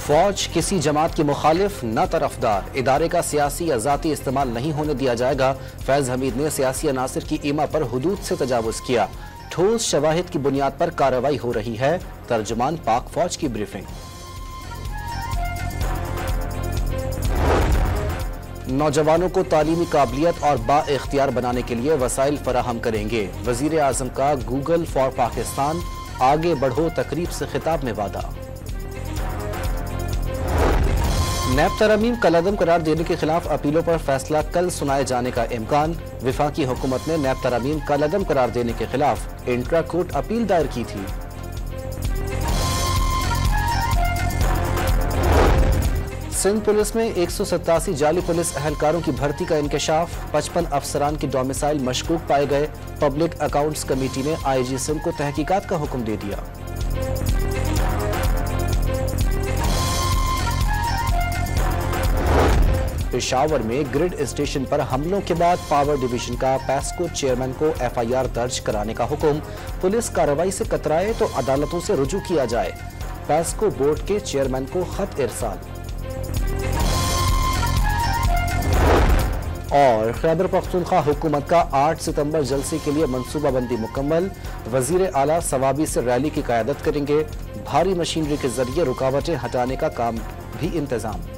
फौज किसी जमात की मुखालिफ न तरफदार, इदारे का सियासी या जाती इस्तेमाल नहीं होने दिया जाएगा। फैज हमीद ने सियासी अनासर की ईमा पर हुदूद से तजावुज किया। ठोस शवाहिद की बुनियाद पर कार्रवाई हो रही है। तर्जुमान पाक फौज की ब्रीफिंग। नौजवानों को तालीमी काबिलियत और बाइख्तियार बनाने के लिए वसाइल फराहम करेंगे। वजीर आजम का गूगल फॉर पाकिस्तान आगे बढ़ो तकरीब से खिताब में वादा। नैब तरमीम कलअदम करार देने के खिलाफ अपीलों पर फैसला कल सुनाए जाने का इम्कान। विफाकी हुकूमत ने नैब तरमीम कलअदम करार देने के खिलाफ इंट्रा कोर्ट अपील दायर की थी। सिंध पुलिस में 187 जाली पुलिस अहलकारों की भर्ती का इंकशाफ। 55 अफसरान की डोमिसाइल मशकूक पाए गए। पब्लिक अकाउंट्स कमेटी ने आईजी सिंध को तहकीकात का हुक्म दे दिया। पेशावर में ग्रिड स्टेशन पर हमलों के बाद पावर डिवीजन का पैस्को चेयरमैन को एफआईआर दर्ज कराने का हुक्म। पुलिस कार्रवाई से कतराए तो अदालतों से रुजू किया जाए। पैस्को बोर्ड के चेयरमैन को खत इरसाल। और खैबर पख्तूनख्वा हुकूमत का 8 सितंबर जलसे के लिए मनसूबाबंदी मुकम्मल। वजीर आला सवाबी से रैली की क़यादत करेंगे। भारी मशीनरी के जरिए रुकावटें हटाने का काम भी इंतजाम।